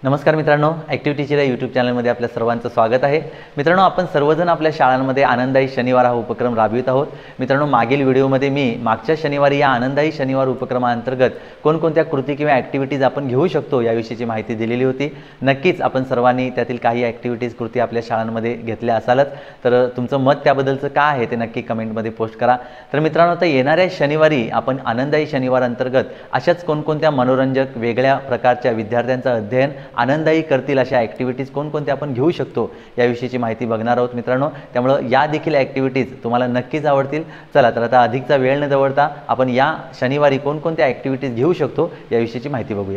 नमस्कार मित्रांनो, active teacher या यूट्यूब चॅनलमध्ये आपल्या सर्वांचं स्वागत आहे। मित्रांनो, आपण सर्वजण आपल्या शाळांमध्ये आनंदाई शनिवार हा उपक्रम राबवित आहोत। मित्रांनो, मागील व्हिडिओमध्ये मी मागच्या शनिवारी या आनंदाई शनिवार उपक्रमांतर्गत कोणकोणत्या कृती किंवा ॲक्टिव्हिटीज आपण घेऊ शकतो याविषयीची माहिती दिलेली होती। नक्कीच आपण सर्वांनी त्यातील काही ॲक्टिव्हिटीज कृती आपल्या शाळांमध्ये घेतल्या असालच, तर तुमचं मत त्याबद्दलचं काय आहे ते नक्की कमेंटमध्ये पोस्ट करा। तर मित्रांनो, आता येणाऱ्या शनिवारी आपण आनंदाई शनिवार अंतर्गत अशाच कोणकोणत्या मनोरंजक वेगळ्या प्रकारच्या विद्यार्थ्यांचं अध्ययन आनंददायी करतील अशा ॲक्टिव्हिटीज कोणकोणत्या आपण घेऊ शकतो याविषयीची माहिती बघणार आहोत मित्रांनो। त्यामुळे या देखील ॲक्टिव्हिटीज तुम्हाला नक्कीच आवडतील। चला तर आता अधिकचा वेळ न दवडता आपण या शनिवारी कोणकोणत्या ॲक्टिव्हिटीज घेऊ शकतो याविषयीची माहिती बघूया।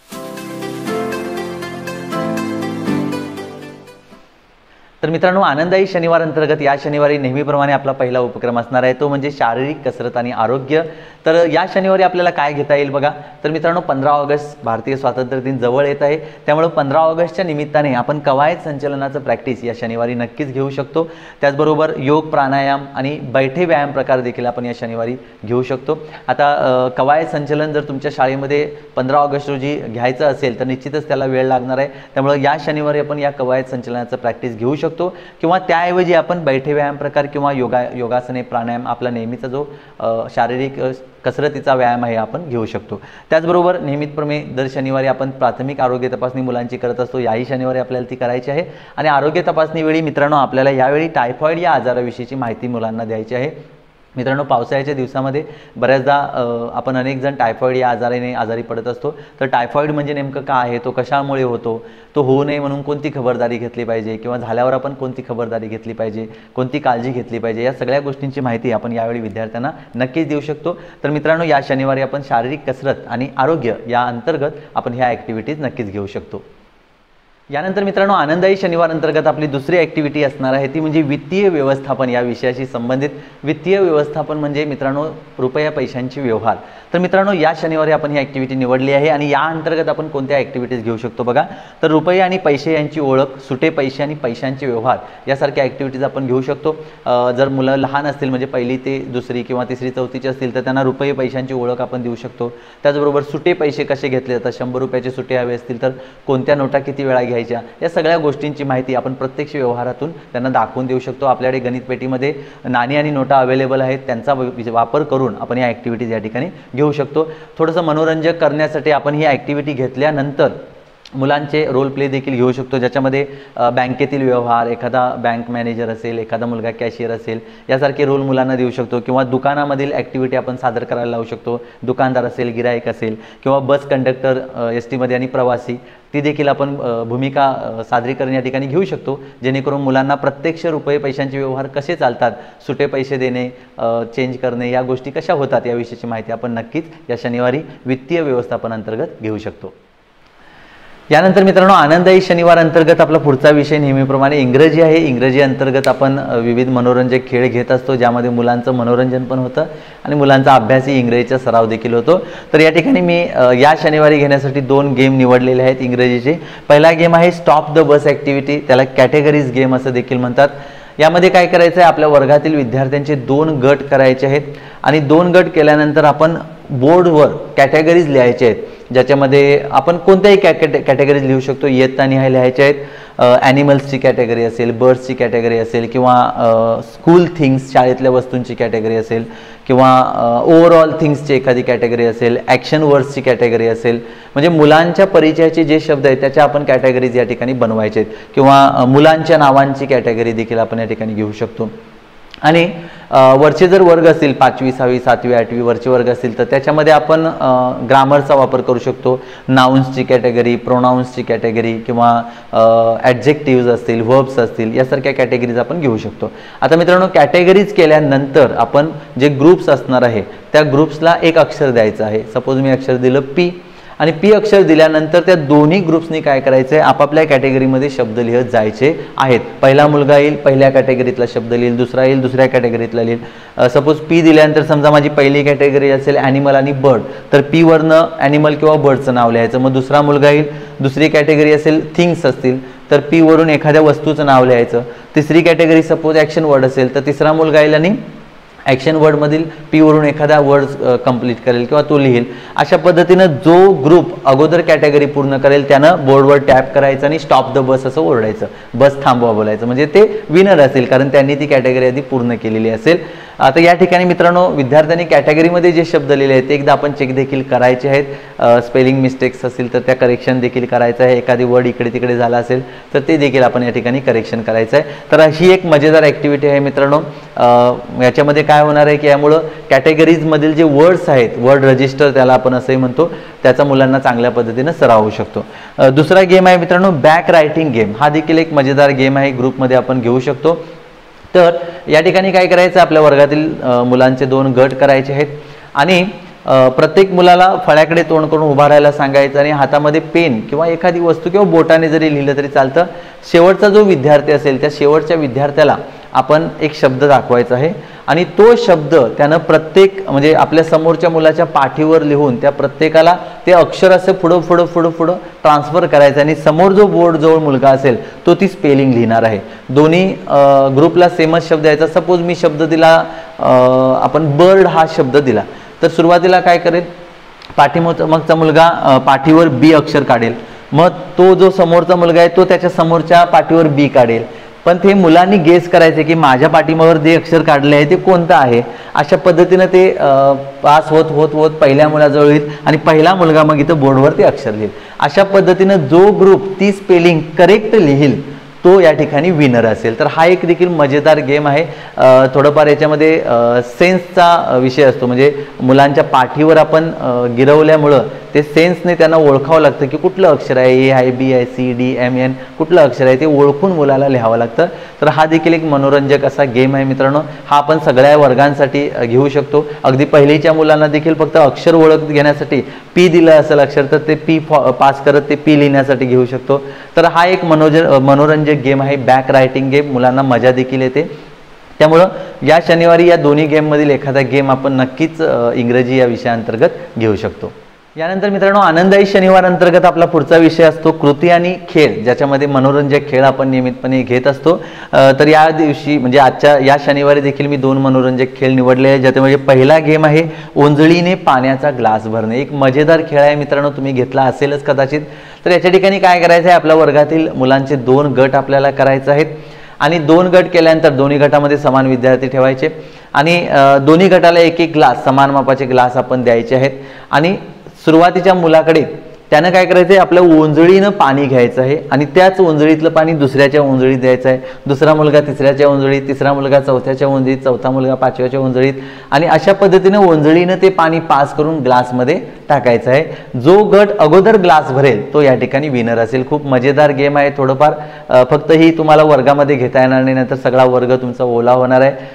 तर मित्रांनो, आनंदाई शनिवार अंतर्गत या शनिवारी नेहमीप्रमाणे आपला पहिला उपक्रम असणार आहे, तो म्हणजे शारीरिक कसरत आणि आरोग्य। तर या शनिवारी आपल्याला काय घेता येईल बघा। तर मित्रांनो, 15 ऑगस्ट भारतीय स्वातंत्र्य दिन जवळ येत आहे, त्यामुळे 15 ऑगस्टच्या निमित्ताने आपण कवायत संचलनाचं प्रॅक्टिस या शनिवारी नक्कीच घेऊ शकतो। त्याचबरोबर योग, प्राणायाम आणि बैठे व्यायाम प्रकार देखील आपण या शनिवारी घेऊ शकतो। आता कवायत संचलन जर तुमच्या शाळेमध्ये 15 ऑगस्ट रोजी घ्यायचं असेल तर निश्चितच त्याला वेळ लागणार आहे, त्यामुळे या शनिवारी आपण या कवायत संचलनाचं प्रॅक्टिस घेऊ शकतो किंवा त्याऐवजी आपण बैठे व्यायाम प्रकार किंवा योगासने, प्राणायाम आपला नेहमीचा जो शारीरिक कसरतीचा व्यायाम आहे आपण घेऊ शकतो। त्याचबरोबर नियमितपणे दर शनिवारी आपण प्राथमिक आरोग्य तपासणी मुलांची करत असतो, याही शनिवारी आपल्याला ती करायची आहे। आणि आरोग्य तपासणीवेळी मित्रांनो, आपल्याला यावेळी टायफॉइड या आजाराविषयीची माहिती मुलांना द्यायची आहे। मित्रांनो, पावसाळ्याच्या दिवसामध्ये बऱ्याचदा आपण अनेक जण टायफॉइड या आजाराने आजारी पडत असतो। तर टायफॉइड म्हणजे नेमकं काय आहे, तो कशामुळे होतो, तो होऊ नये म्हणून कोणती खबरदारी घेतली पाहिजे किंवा झाल्यावर आपण कोणती खबरदारी घेतली पाहिजे, कोणती काळजी घेतली पाहिजे, या सगळ्या गोष्टींची माहिती आपण यावेळी विद्यार्थ्यांना नक्कीच देऊ शकतो। तर मित्रांनो, या शनिवारी आपण शारीरिक कसरत आणि आरोग्य या अंतर्गत आपण ह्या ॲक्टिव्हिटीज नक्कीच घेऊ शकतो। यानंतर मित्रांनो, आनंदाई शनिवार अंतर्गत आपली दुसरी ॲक्टिव्हिटी असणार आहे ती म्हणजे वित्तीय व्यवस्थापन या विषयाशी संबंधित। वित्तीय व्यवस्थापन म्हणजे मित्रांनो रुपया पैशांची व्यवहार। तर मित्रांनो, या शनिवारी आपण ही ॲक्टिव्हिटी निवडली आहे आणि या अंतर्गत आपण कोणत्या ॲक्टिव्हिटीज घेऊ शकतो बघा। तर रुपये आणि पैसे यांची ओळख, सुटे पैसे आणि पैशांचे व्यवहार यासारख्या ॲक्टिव्हिटीज आपण घेऊ शकतो। जर मुलं लहान असतील म्हणजे पहिली ते दुसरी किंवा तिसरी चौथीची असतील तर त्यांना रुपये पैशांची ओळख आपण देऊ शकतो। त्याचबरोबर सुटे पैसे कसे घेतले जातात, 100 रुपयाचे सुटे हवे असतील तर कोणत्या नोटा किती वेळा घ्यायच्या, या सगळ्या गोष्टींची माहिती आपण प्रत्यक्ष व्यवहारातून त्यांना दाखवून देऊ शकतो। आपल्याकडे गणित पेटीमध्ये नाणी आणि नोटा अवेलेबल आहेत, त्यांचा वापर करून आपण या ॲक्टिव्हिटीज या ठिकाणी घेऊ शकतो। थोडंसं मनोरंजक करण्यासाठी आपण ही ॲक्टिव्हिटी घेतल्यानंतर मुलांचे रोल प्ले देखील घेऊ शकतो, ज्याच्यामध्ये बँकेतील व्यवहार, एखादा बँक मॅनेजर असेल, एखादा मुलगा कॅशियर असेल, यासारखे रोल मुलांना देऊ शकतो। किंवा दुकानामधील ॲक्टिव्हिटी आपण सादर करायला लावू शकतो, दुकानदार असेल, गिराईक असेल किंवा बस कंडक्टर एस टीमध्ये आणि प्रवासी, ती देखील आपण भूमिका सादरीकरण या ठिकाणी घेऊ शकतो, जेणेकरून मुलांना प्रत्यक्ष रुपये पैशांचे व्यवहार कसे चालतात, सुटे पैसे देणे, चेंज करणे, या गोष्टी कशा होतात याविषयीची माहिती आपण नक्कीच या शनिवारी वित्तीय व्यवस्थापन अंतर्गत घेऊ शकतो। यानंतर मित्रांनो, आनंदाई शनिवार अंतर्गत आपला पुढचा विषय नेहमीप्रमाणे इंग्रजी आहे। इंग्रजी अंतर्गत आपण विविध मनोरंजक खेळ घेत असतो, ज्यामध्ये मुलांचं मनोरंजन पण होतं आणि मुलांचा अभ्यासही इंग्रजीचा सराव देखील होतो। तर या ठिकाणी मी या शनिवारी घेण्यासाठी 2 गेम निवडलेले आहेत इंग्रजीचे। पहिला गेम आहे स्टॉप द बस ॲक्टिव्हिटी, त्याला कॅटेगरीज गेम असं देखील म्हणतात। यामध्ये काय करायचं आहे, आपल्या वर्गातील विद्यार्थ्यांचे 2 गट करायचे आहेत आणि 2 गट केल्यानंतर आपण बोर्डवर कॅटेगरीज लिहायचे आहेत, ज्याच्यामध्ये आपण कोणत्याही कॅटेगरीज लिहू शकतो। इयत्तानिहाय लिहायचे आहेत, ॲनिमल्सची कॅटेगरी असेल, बर्ड्सची कॅटेगरी असेल किंवा स्कूल थिंग्स, शाळेतल्या वस्तूंची कॅटेगरी असेल किंवा ओव्हरऑल थिंग्सची एखादी कॅटेगरी असेल, ॲक्शन वर्ड्सची कॅटेगरी असेल, म्हणजे मुलांच्या परिचयाचे जे शब्द आहेत त्याच्या आपण कॅटेगरीज या ठिकाणी बनवायचे आहेत। किंवा मुलांच्या नावांची कॅटेगरी देखील आपण या ठिकाणी घेऊ शकतो। आणि वरचे जर वर्ग असतील 5वी 6वी 7वी 8वी वरचे वर्ग असतील तर त्याच्यामध्ये आपण ग्रामरचा वापर करू शकतो। नाउन्सची कॅटेगरी, प्रोनाउन्सची कॅटेगरी किंवा ॲडजेक्टिव्ज असतील, व्हर्ब्स असतील, यासारख्या कॅटेगरीज आपण घेऊ शकतो। आता मित्रांनो, कॅटेगरीज केल्यानंतर आपण जे ग्रुप्स असणार आहे त्या ग्रुप्सला एक अक्षर द्यायचं आहे। सपोज मी अक्षर दिलं पी आणि पी अक्षर दिल्यानंतर त्या दोन्ही ग्रुप्सनी काय करायचं आहे, आपापल्या कॅटेगरीमध्ये शब्द लिहत जायचे आहेत। पहिला मुलगा येईल, पहिल्या कॅटेगरीतला शब्द लिहिल, दुसरा येईल, दुसऱ्या कॅटेगरीतला लिहिल। सपोज पी दिल्यानंतर समजा माझी पहिली कॅटेगरी असेल ॲनिमल आणि बर्ड, तर पी वरनं ॲनिमल किंवा बर्डचं नाव लिहायचं। मग दुसरा मुलगा येईल, दुसरी कॅटेगरी असेल थिंग्स असतील तर पी वरून एखाद्या वस्तूचं नाव लिहायचं। तिसरी कॅटेगरी सपोज ॲक्शन वर्ड असेल तर तिसरा मुलगा येईल आणि ॲक्शन वर्डमधील पी वरून एखादा वर्ड कंप्लीट करेल किंवा तो लिहिल, अशा पद्धतीनं जो ग्रुप अगोदर कॅटेगरी पूर्ण करेल त्यानं बोर्डवर टॅप करायचं आणि स्टॉप द बस असं ओरडायचं, बस थांबवा बोलायचं, म्हणजे ते विनर असेल कारण त्यांनी ती कॅटेगरी आधी पूर्ण केलेली असेल. आता या ठिकाणी मित्रांनो विद्यार्थ्यांनी कॅटेगरीमध्ये जे शब्द लिहिले आहेत ते एकदा आपण चेक देखील करायचे आहेत. स्पेलिंग मिस्टेक्स असतील तर त्या करेक्शन देखील करायचं आहे, एखादी वर्ड इकडे तिकडे झाला असेल तर ते देखील आपण या ठिकाणी करेक्शन करायचं आहे. तर ही एक मजेदार ॲक्टिव्हिटी आहे मित्रांनो. याच्यामध्ये काय होणार आहे की यामुळं कॅटेगरीजमधील जे वर्ड्स आहेत, वर्ड रजिस्टर त्याला आपण असंही म्हणतो, त्याचा मुलांना चांगल्या पद्धतीनं सराव होऊ शकतो. दुसरा गेम आहे मित्रांनो बॅक रायटिंग गेम. हा देखील एक मजेदार गेम आहे, ग्रुपमध्ये आपण घेऊ शकतो. तर या ठिकाणी काय करायचं, आपल्या वर्गातील मुलांचे 2 गट करायचे आहेत आणि प्रत्येक मुलाला फळ्याकडे तोंड करून उभा राहायला सांगायचं आणि हातामध्ये पेन किंवा एखादी वस्तू किंवा बोटाने जरी लिहिलं तरी चालतं. शेवटचा जो विद्यार्थी असेल त्या शेवटच्या विद्यार्थ्याला आपण एक शब्द दाखवायचा आहे आणि तो शब्द त्यानं प्रत्येक म्हणजे आपल्या समोरच्या मुलाच्या पाठीवर लिहून त्या प्रत्येकाला ते अक्षर असं पुढं पुढं पुढं पुढं ट्रान्सफर करायचं आणि समोर जो बोर्ड जवळ मुलगा असेल तो ती स्पेलिंग लिहिणार आहे. दोन्ही ग्रुपला सेमच शब्द द्यायचा. सपोज मी शब्द दिला, आपण बर्ड हा शब्द दिला, तर सुरुवातीला काय करेल, पाठीमागचा मुलगा पाठीवर बी अक्षर काढेल, मग तो जो समोरचा मुलगा आहे तो त्याच्या समोरच्या पाठीवर बी काढेल. पण ते मुलांनी गेस करायचे की माझ्या पाठीमागवर जे अक्षर काढले आहे ते कोणतं आहे. अशा पद्धतीनं ते पास होत होत होत पहिल्या मुलाजवळ येईल आणि पहिला मुलगा मग इथं बोर्डवर ते अक्षर लिहिल. अशा पद्धतीनं जो ग्रुप ती स्पेलिंग करेक्ट लिहिल तो या ठिकाणी विनर असेल. तर हा एक देखील मजेदार गेम आहे. थोडंफार याच्यामध्ये सेन्सचा विषय असतो, म्हणजे मुलांच्या पाठीवर आपण गिरवल्यामुळं ते सेन्सने त्यांना ओळखावं लागतं की कुठलं अक्षर आहे, ए आहे, बी आहे, सी डी एम एन कुठलं अक्षर आहे ते ओळखून मुलाला लिहावं लागतं. तर हा देखील एक मनोरंजक असा गेम आहे मित्रांनो. हा आपण सगळ्या वर्गांसाठी घेऊ शकतो. अगदी पहिलीच्या मुलांना देखील फक्त अक्षर ओळख घेण्यासाठी पी दिलं असेल अक्षर तर ते पी पास करत ते पी लिहिण्यासाठी घेऊ शकतो. तर हा एक मनोरंजक गेम आहे, बॅक रायटिंग गेम. मुलांना मजा देखील येते. त्यामुळं या शनिवारी या दोन्ही गेममधील एखादा गेम आपण नक्कीच इंग्रजी या विषयाअंतर्गत घेऊ शकतो. यानंतर मित्रांनो आनंदायी शनिवार अंतर्गत आपला पुढचा विषय असतो कृती आणि खेळ, ज्याच्यामध्ये मनोरंजक खेळ आपण नियमितपणे घेत असतो. तर या दिवशी म्हणजे आजच्या या शनिवारी देखील मी 2 मनोरंजक खेळ निवडले आहेत. ज्यात म्हणजे पहिला गेम आहे ओंजळीने पाण्याचा ग्लास भरणे. एक मजेदार खेळ आहे मित्रांनो, तुम्ही घेतला असेलच कदाचित. तर याच्या ठिकाणी काय करायचं आहे, आपल्या वर्गातील मुलांचे 2 गट आपल्याला करायचे आहेत आणि 2 गट केल्यानंतर दोन्ही गटामध्ये समान विद्यार्थी ठेवायचे आणि दोन्ही गटाला एक एक ग्लास, समान मापाचे ग्लास आपण द्यायचे आहेत आणि सुरुवातीच्या मुलाकडे त्यानं काय करायचं आहे, आपल्या ओंजळीनं पाणी घ्यायचं आहे आणि त्याच ओंजळीतलं पाणी दुसऱ्याच्या ओंजळीत द्यायचं आहे. दुसरा मुलगा तिसऱ्याच्या ओंजळीत, तिसरा मुलगा चौथ्याच्या ओंजळीत, चौथा मुलगा 5व्याच्या ओंजळीत आणि अशा पद्धतीने ओंजळीनं ते पाणी पास करून ग्लासमध्ये टाकायचं आहे. जो गट अगोदर ग्लास भरेल तो या ठिकाणी विनर असेल. खूप मजेदार गेम आहे. थोडंफार फक्त ही तुम्हाला वर्गामध्ये घेता येणार नाही, नंतर सगळा वर्ग तुमचा ओला होणार आहे.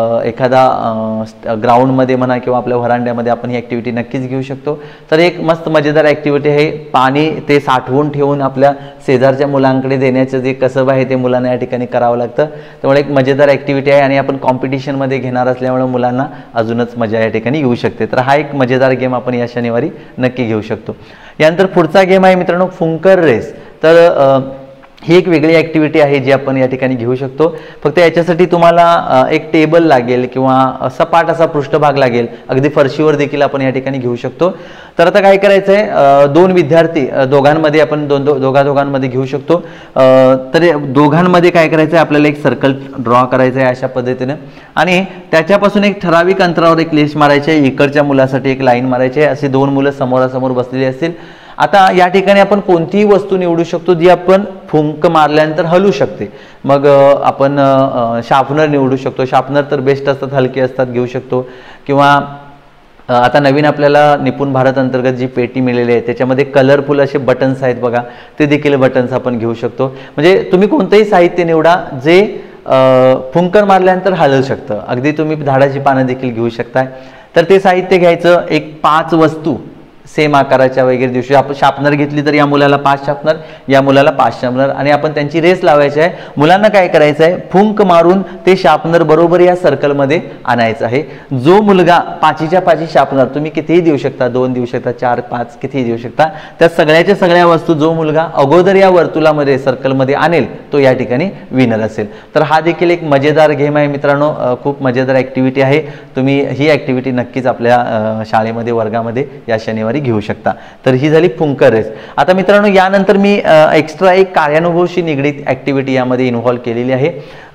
एखादा ग्राउंडमध्ये म्हणा किंवा आपल्या व्हरांड्यामध्ये आपण ही ॲक्टिव्हिटी नक्कीच घेऊ शकतो. तर एक मस्त मजेदार ॲक्टिव्हिटी आहे. पाणी ते साठवून ठेवून आपल्या शेजारच्या मुलांकडे देण्याचं जे कसब आहे ते मुलांना या ठिकाणी करावं लागतं. त्यामुळे एक मजेदार ॲक्टिव्हिटी आहे आणि आपण कॉम्पिटिशनमध्ये घेणार असल्यामुळे मुलांना अजूनच मजा या ठिकाणी येऊ शकते. तर हा एक मजेदार गेम आपण या शनिवारी नक्की घेऊ शकतो. यानंतर पुढचा गेम आहे मित्रांनो फुंकर रेस. तर ही एक वेगळी ॲक्टिव्हिटी आहे जी आपण या ठिकाणी घेऊ शकतो. फक्त याच्यासाठी तुम्हाला एक टेबल लागेल किंवा सपाट असा पृष्ठभाग लागेल. अगदी फरशीवर देखील आपण या ठिकाणी घेऊ शकतो. तर आता काय करायचं आहे, 2 विद्यार्थी दोघांमध्ये आपण दोघांमध्ये घेऊ शकतो. तर दोघांमध्ये काय करायचं आहे, आपल्याला एक सर्कल ड्रॉ करायचं आहे अशा पद्धतीनं आणि त्याच्यापासून एक ठराविक अंतरावर एक लेश मारायची आहे. इकडच्या मुलासाठी एक लाईन मारायची आहे. असे 2 मुलं समोरासमोर बसलेली असतील. आता या ठिकाणी आपण कोणतीही वस्तू निवडू शकतो जी आपण फुंक मारल्यानंतर हलू शकते. मग आपण शार्पनर निवडू शकतो. शार्पनर तर बेस्ट असतात, हलके असतात, घेऊ शकतो. किंवा आता नवीन आपल्याला निपुण भारत अंतर्गत जी पेटी मिळालेली आहे त्याच्यामध्ये कलरफुल असे बटन्स आहेत बघा, ते देखील बटन्स आपण घेऊ शकतो. म्हणजे तुम्ही कोणतंही साहित्य निवडा जे फुंकर मारल्यानंतर हलू शकतं. अगदी तुम्ही झाडाची पानं देखील घेऊ शकताय. तर ते साहित्य घ्यायचं. एक 5 वस्तू सेम आकाराच्या वगैरे देऊ शकतो. आपण शार्पनर घेतली तर या मुलाला 5 शार्पनर, या मुलाला 5 शार्पनर, आणि आपण त्यांची रेस लावायची आहे. मुलांना काय करायचं आहे, फुंक मारून ते शार्पनर बरोबर या सर्कलमध्ये आणायचं आहे. जो मुलगा 5च्या 5 शार्पनर, तुम्ही कितीही देऊ शकता, 2 देऊ शकता, 4, 5 कितीही देऊ शकता, त्या सगळ्याच्या सगळ्या वस्तू जो मुलगा अगोदर या वर्तुळामध्ये सर्कलमध्ये आणेल तो या ठिकाणी विनर असेल. तर हा देखील एक मजेदार गेम आहे मित्रांनो, खूप मजेदार ॲक्टिव्हिटी आहे. तुम्ही ही ॲक्टिव्हिटी नक्कीच आपल्या शाळेमध्ये वर्गामध्ये या शनिवारी घेऊ शकता. तर ही झाली फुंकर रेस. आता मित्रांनो यानंतर मी एक्स्ट्रा एक कार्यानुभवशी निगडीत ॲक्टिव्हिटी यामध्ये इन्व्हॉल्व केलेली आहे.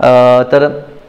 तर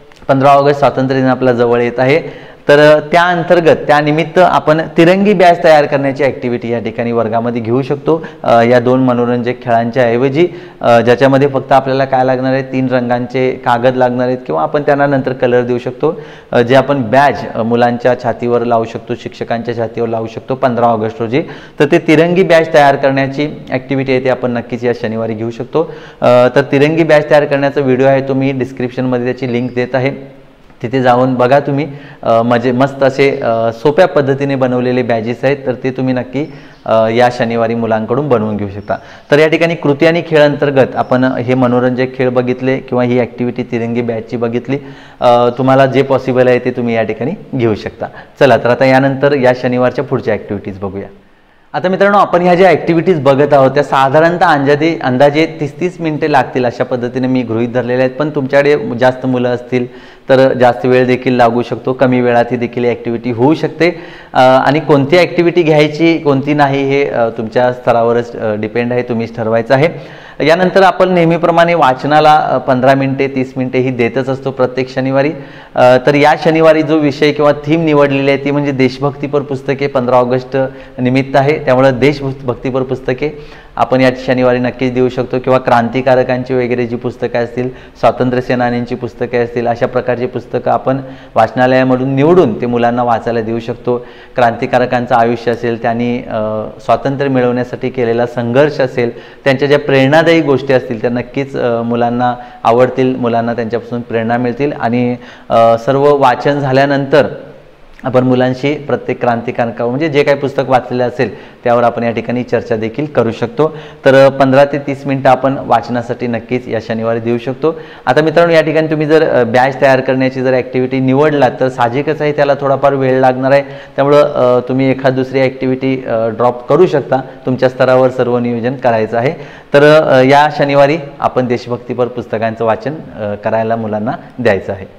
15 ऑगस्ट स्वातंत्र्य दिन आपला जवळ येत आहे. तर त्या अंतर्गत त्यानिमित्त आपण तिरंगी बॅच तयार करण्याची ॲक्टिव्हिटी या ठिकाणी वर्गामध्ये घेऊ शकतो. या 2 मनोरंजक खेळांच्या ऐवजी ज्याच्यामध्ये फक्त आपल्याला काय लागणार आहे, 3 रंगांचे कागद लागणार आहेत किंवा आपण त्यांना नंतर कलर देऊ शकतो. जे आपण बॅच मुलांच्या छातीवर लावू शकतो, शिक्षकांच्या छातीवर लावू शकतो 15 ऑगस्ट रोजी. तर ते तिरंगी बॅच तयार करण्याची ॲक्टिव्हिटी आहे, ते आपण नक्कीच या शनिवारी घेऊ शकतो. तर तिरंगी बॅच तयार करण्याचा व्हिडिओ आहे, तो मी डिस्क्रिप्शनमध्ये त्याची लिंक देत आहे, तिथे जाऊन बघा तुम्ही. म्हणजे मस्त असे सोप्या पद्धतीने बनवलेले बॅजेस आहेत, तर ते तुम्ही नक्की या शनिवारी मुलांकडून बनवून घेऊ शकता. तर या ठिकाणी कृती आणि खेळ अंतर्गत आपण हे मनोरंजक खेळ बघितले किंवा ही ॲक्टिव्हिटी तिरंगी बॅचची बघितली. तुम्हाला जे पॉसिबल आहे ते तुम्ही या ठिकाणी घेऊ शकता. चला तर आता यानंतर या शनिवारच्या पुढच्या ॲक्टिव्हिटीज बघूया. आता मित्रांनो आपण ह्या ज्या ॲक्टिव्हिटीज बघत आहोत त्या साधारणतः अंदाजे 30-30 मिनिटे लागतील अशा पद्धतीने मी गृहीत धरलेल्या आहेत. पण तुमच्याकडे जास्त मुलं असतील तर जास्त वेळ देखील लागू शकतो, कमी वेळात ही देखील ॲक्टिव्हिटी होऊ शकते. आणि कोणती ॲक्टिव्हिटी घ्यायची कोणती नाही हे तुमच्या स्तरावरच डिपेंड आहे, तुम्हीच ठरवायचं आहे. यानंतर आपण नेहमीप्रमाणे वाचनाला 15 मिनिटे 30 मिनिटे ही देतच असतो प्रत्येक शनिवारी. तर या शनिवारी जो विषय किंवा थीम निवडलेली आहे ती म्हणजे देशभक्तीपर पुस्तके. 15 ऑगस्ट निमित्त आहे त्यामुळे देशभक्तीपर पुस्तके आपण या शनिवारी नक्कीच देऊ शकतो, किंवा क्रांतिकारकांची वगैरे जी पुस्तकं असतील, स्वातंत्र्य सेनानींची पुस्तके असतील, अशा प्रकारची पुस्तकं आपण वाचनालयामधून निवडून ते मुलांना वाचायला देऊ शकतो. क्रांतिकारकांचं आयुष्य असेल, त्यांनी स्वातंत्र्य मिळवण्यासाठी केलेला संघर्ष असेल, त्यांच्या ज्या प्रेरणादायी गोष्टी असतील त्या नक्कीच मुलांना आवडतील, मुलांना त्यांच्यापासून प्रेरणा मिळतील. आणि सर्व वाचन झाल्यानंतर आपण मुलांशी प्रत्येक क्रांतिकारक म्हणजे जे काही पुस्तक वाचलेलं असेल त्यावर आपण या ठिकाणी चर्चा देखील करू शकतो. तर 15 ते 30 मिनिटं आपण वाचनासाठी नक्कीच या शनिवारी देऊ शकतो. आता मित्रांनो या ठिकाणी तुम्ही जर बॅच तयार करण्याची जर ॲक्टिव्हिटी निवडलात तर साहजिकच आहे त्याला थोडाफार वेळ लागणार आहे. त्यामुळं तुम्ही एखाद दुसरी ॲक्टिव्हिटी ड्रॉप करू शकता, तुमच्या स्तरावर सर्व नियोजन करायचं आहे. तर या शनिवारी आपण देशभक्तीपर पुस्तकांचं वाचन करायला मुलांना द्यायचं आहे.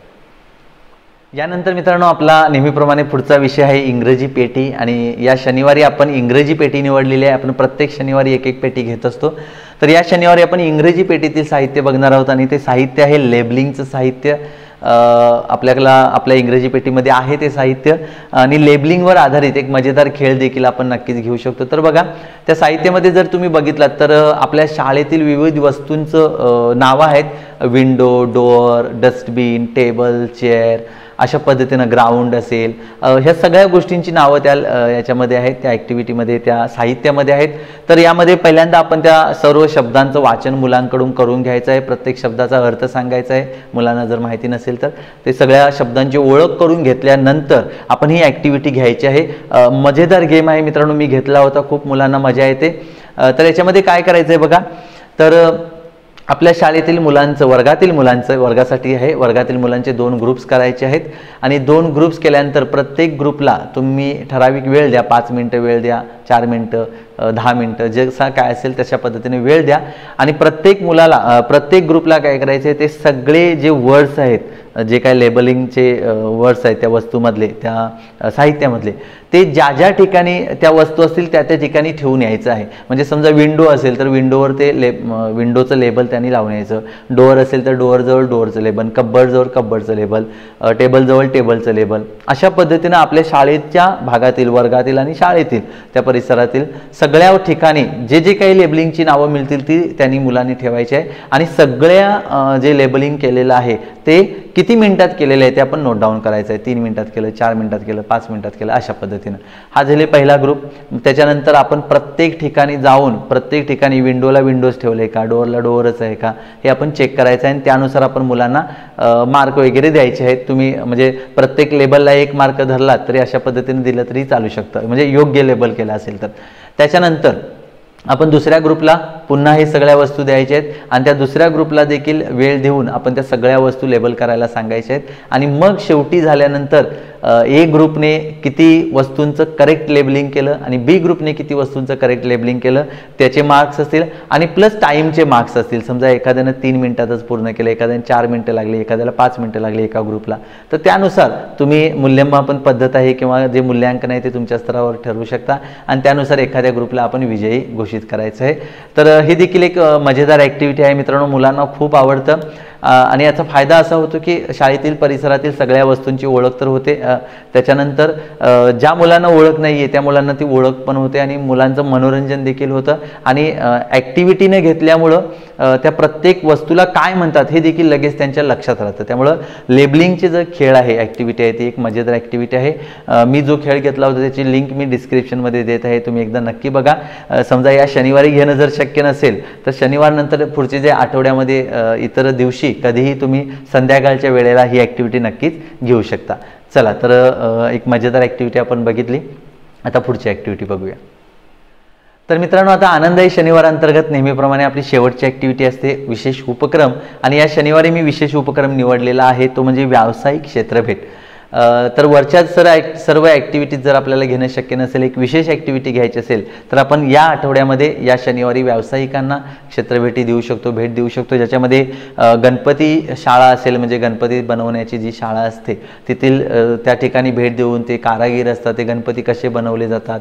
यानंतर मित्रांनो आपला नेहमीप्रमाणे पुढचा विषय आहे इंग्रजी पेटी. आणि या शनिवारी आपण इंग्रजी पेटी निवडलेली आहे. आपण प्रत्येक शनिवारी एक पेटी घेत असतो. तर या शनिवारी आपण इंग्रजी पेटीतील साहित्य बघणार आहोत आणि ते साहित्य आहे लेबलिंगचं साहित्य. आपल्या इंग्रजी पेटीमध्ये आहे ते साहित्य आणि लेबलिंगवर आधारित एक मजेदार खेळ देखील आपण नक्कीच घेऊ शकतो. तर बघा त्या साहित्यामध्ये जर तुम्ही बघितलात तर आपल्या शाळेतील विविध वस्तूंचं नावं आहेत. Window, door, dustbin, table, chair, अशा पद्धतीनं ग्राउंड असेल, ह्या सगळ्या गोष्टींची नावं त्या याच्यामध्ये आहेत, त्या ॲक्टिव्हिटीमध्ये त्या साहित्यामध्ये आहेत. तर यामध्ये पहिल्यांदा आपण त्या सर्व शब्दांचं वाचन मुलांकडून करून घ्यायचं आहे. प्रत्येक शब्दाचा अर्थ सांगायचा आहे मुलांना जर माहिती नसेल तर. ते सगळ्या शब्दांची ओळख करून घेतल्यानंतर आपण ही ॲक्टिव्हिटी घ्यायची आहे. मजेदार गेम आहे मित्रांनो, मी घेतला होता, खूप मुलांना मजा येते. तर याच्यामध्ये काय करायचं आहे बघा, तर आपल्या शाळेतील मुलांचं वर्गासाठी आहे, वर्गातील मुलांचे 2 ग्रुप्स करायचे आहेत. आणि 2 ग्रुप्स केल्यानंतर प्रत्येक ग्रुपला तुम्ही ठराविक वेळ द्या, 5 मिनिटं वेळ द्या, 4 मिनिटं, 10 मिनिटं, जसा काय असेल तशा पद्धतीने वेळ द्या. आणि प्रत्येक मुलाला प्रत्येक ग्रुपला काय करायचं आहे, ते सगळे जे वर्ड्स आहेत, जे काय लेबलिंगचे वर्ड्स आहेत त्या वस्तूमधले, त्या साहित्यामधले, ते ज्या ज्या ठिकाणी त्या वस्तू असतील त्या त्या ठिकाणी ठेवून यायचं आहे. म्हणजे समजा विंडो असेल तर विंडोवर ते विंडोचं लेबल त्यांनी लावून यायचं. डोअर असेल तर डोअरजवळ डोअरचं लेबल, कब्बडजवळ कब्बडचं लेबल, टेबलजवळ टेबलचं लेबल. अशा पद्धतीनं आपल्या शाळेच्या भागातील, वर्गातील आणि शाळेतील त्या परिसरातील सगळ्या ठिकाणी जे जे काही लेबलिंगची नावं मिळतील ती त्यांनी मुलांनी ठेवायची आहे आणि सगळ्या जे लेबलिंग केलेलं आहे ते किती मिनिटात केलेलं आहे ते आपण नोट डाऊन करायचं आहे. 3 मिनिटात केलं, 4 मिनिटात केलं, 5 मिनिटात केलं, अशा पद्धतीनं. हा झाले पहिला ग्रुप. त्याच्यानंतर आपण प्रत्येक ठिकाणी जाऊन प्रत्येक ठिकाणी विंडोला विंडोज ठेवले का, डोअरला डोअरच आहे का, हे आपण चेक करायचं आहे आणि त्यानुसार आपण मुलांना मार्क वगैरे द्यायचे आहेत. तुम्ही म्हणजे प्रत्येक लेबलला 1 मार्क धरलात तरी अशा पद्धतीने दिलं तरी चालू शकतं, म्हणजे योग्य लेबल केलं असेल तर. त्याच्यानंतर आपण दुसऱ्या ग्रुपला पुन्हा हे सगळ्या वस्तू द्यायच्या आहेत आणि त्या दुसऱ्या ग्रुपला देखील वेळ देऊन आपण त्या सगळ्या वस्तू लेबल करायला सांगायच्या आहेत. आणि मग शेवटी झाल्यानंतर ए ग्रुपने किती वस्तूंचं करेक्ट लेबलिंग केलं आणि बी ग्रुपने किती वस्तूंचं करेक्ट लेबलिंग केलं त्याचे मार्क्स असतील आणि प्लस टाईमचे मार्क्स असतील. समजा एखाद्यानं 3 मिनिटातच पूर्ण केलं, एखाद्याने 4 मिनिटं लागली, एखाद्याला 5 मिनिटं लागली एका ग्रुपला, तर त्यानुसार तुम्ही मूल्यमापन पद्धत आहे किंवा जे मूल्यांकन आहे ते तुमच्या स्तरावर ठरवू शकता आणि त्यानुसार एखाद्या ग्रुपला आपण विजयी घोषित करायचं आहे. तर ही देखील एक मजेदार ॲक्टिव्हिटी आहे मित्रांनो, मुलांना खूप आवडतं आणि याचा फायदा असा होतो की शाळेतील परिसरातील सगळ्या वस्तूंची ओळख तर होते, त्याच्यानंतर ज्या मुलांना ओळख नाही आहे त्या मुलांना ती ओळख पण होते आणि मुलांचं मनोरंजन देखील होतं आणि ॲक्टिव्हिटीने घेतल्यामुळं त्या प्रत्येक वस्तूला काय म्हणतात हे देखील लगेच त्यांच्या लक्षात राहतं. त्यामुळं लेबलिंगचे जो खेळ आहे, ॲक्टिव्हिटी आहे, ती एक मजेदार ॲक्टिव्हिटी आहे. मी जो खेळ घेतला होता त्याची लिंक मी डिस्क्रिप्शनमध्ये देत आहे, तुम्ही एकदा नक्की बघा. समजा या शनिवारी घेणं जर शक्य नसेल तर शनिवार नंतर पुढचे जे आठवड्यामध्ये इतर दिवशी कधीही तुम्ही संध्याकाळच्या वेळेला ही ॲक्टिव्हिटी नक्कीच घेऊ शकता. चला तर एक मजेदार ॲक्टिव्हिटी आपण बघितली, आता पुढची ॲक्टिव्हिटी बघूया. तर मित्रांनो, आता आनंदाई शनिवार अंतर्गत नेहमीप्रमाणे आपली शेवटची ॲक्टिव्हिटी असते विशेष उपक्रम आणि या शनिवारी मी विशेष उपक्रम निवडलेला आहे, तो म्हणजे व्यावसायिक क्षेत्रभेट. तर वरच्या सर्व ॲक्टिव्हिटीज जर आपल्याला घेणं शक्य नसेल, एक विशेष ॲक्टिव्हिटी घ्यायची असेल तर आपण या आठवड्यामध्ये या शनिवारी व्यावसायिकांना क्षेत्रभेटी देऊ शकतो, भेट देऊ शकतो, ज्याच्यामध्ये गणपती शाळा असेल, म्हणजे गणपती बनवण्याची जी शाळा असते तेथील त्या ठिकाणी भेट देऊन ते कारागीर असतात, ते गणपती कसे बनवले जातात,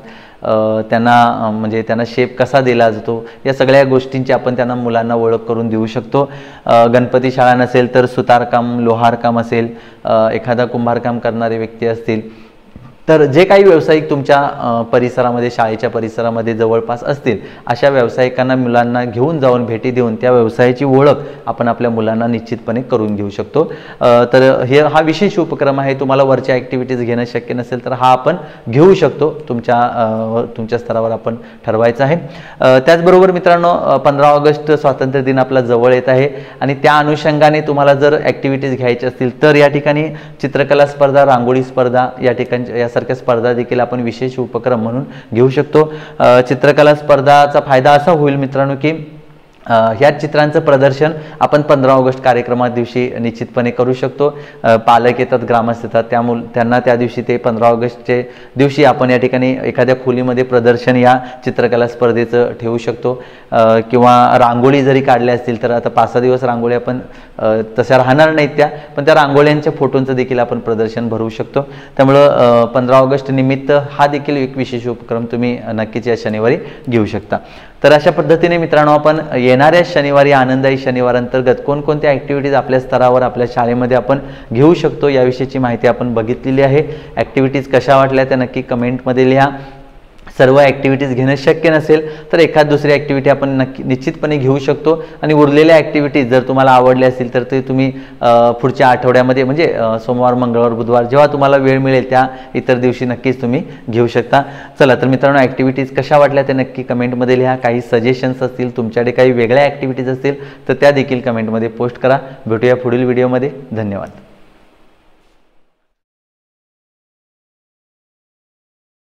त्यांना म्हणजे त्यांना शेप कसा दिला जातो, या सगळ्या गोष्टींची आपण त्यांना मुलांना ओळख करून देऊ शकतो. गणपती शाळा नसेल तर सुतारकाम, लोहारकाम असेल, एखादा कुंभारकाम करणारे व्यक्ती असतील, तर जे काही व्यावसायिक तुमच्या परिसरामध्ये, शाळेच्या परिसरामध्ये जवळपास असतील अशा व्यावसायिकांना मुलांना घेऊन जाऊन भेटी देऊन त्या व्यवसायाची ओळख आपण आपल्या मुलांना निश्चितपणे करून देऊ शकतो. तर हा विशेष उपक्रम आहे. तुम्हाला वरच्या ॲक्टिव्हिटीज घेणं शक्य नसेल तर हा आपण घेऊ शकतो, तुमच्या स्तरावर आपण ठरवायचं आहे. त्याचबरोबर मित्रांनो, 15 ऑगस्ट स्वातंत्र्य दिन आपला जवळ येत आहे आणि त्या अनुषंगाने तुम्हाला जर ॲक्टिव्हिटीज घ्यायची असतील तर या ठिकाणी चित्रकला स्पर्धा, रांगोळी स्पर्धा या ठिकाणी सारख्या स्पर्धा देखील आपण विशेष उपक्रम म्हणून घेऊ शकतो. चित्रकला स्पर्धाचा फायदा असा होईल मित्रांनो की ह्या चित्रांचं प्रदर्शन आपण 15 ऑगस्ट कार्यक्रमात दिवशी निश्चितपणे करू शकतो. पालक येतात, ग्रामस्थ येतात, त्यांना त्या दिवशी ते 15 ऑगस्टचे दिवशी आपण या ठिकाणी एखाद्या खोलीमध्ये प्रदर्शन या चित्रकला स्पर्धेचं ठेवू शकतो. किंवा रांगोळी जरी काढल्या असतील तर आता 5-6 दिवस रांगोळी आपण तशा राहणार नाहीत त्या, पण त्या रांगोळ्यांच्या फोटोंचं देखील आपण प्रदर्शन भरवू शकतो. त्यामुळं 15 ऑगस्ट निमित्त हा देखील एक विशेष उपक्रम तुम्ही नक्कीच या शनिवारी घेऊ शकता. तर अशा पद्धतीने मित्रांनो, आपण येणाऱ्या शनिवारी आनंदाई शनिवार अंतर्गत कोणकोणत्या ॲक्टिव्हिटीज आपल्या स्तरावर आपल्या शाळेमध्ये आपण घेऊ शकतो याविषयीची माहिती आपण बघितलेली आहे. ॲक्टिव्हिटीज कशा वाटल्या त्या नक्की कमेंटमध्ये लिहा. सर्व ॲक्टिव्हिटीज घेणं शक्य नसेल तर एखाद दुसरी ॲक्टिव्हिटी आपण निश्चितपणे घेऊ शकतो आणि उरलेल्या ॲक्टिव्हिटीज जर तुम्हाला आवडल्या असतील तर ते तुम्ही पुढच्या आठवड्यामध्ये म्हणजे सोमवार, मंगळवार, बुधवार जेव्हा तुम्हाला वेळ मिळेल त्या इतर दिवशी नक्कीच तुम्ही घेऊ शकता. चला तर मित्रांनो, ॲक्टिव्हिटीज कशा वाटल्या ते नक्की कमेंटमध्ये लिहा. काही सजेशन्स असतील, तुमच्याकडे काही वेगळ्या ॲक्टिव्हिटीज असतील तर त्या देखील कमेंटमध्ये पोस्ट करा. भेटूया पुढील व्हिडिओमध्ये. धन्यवाद.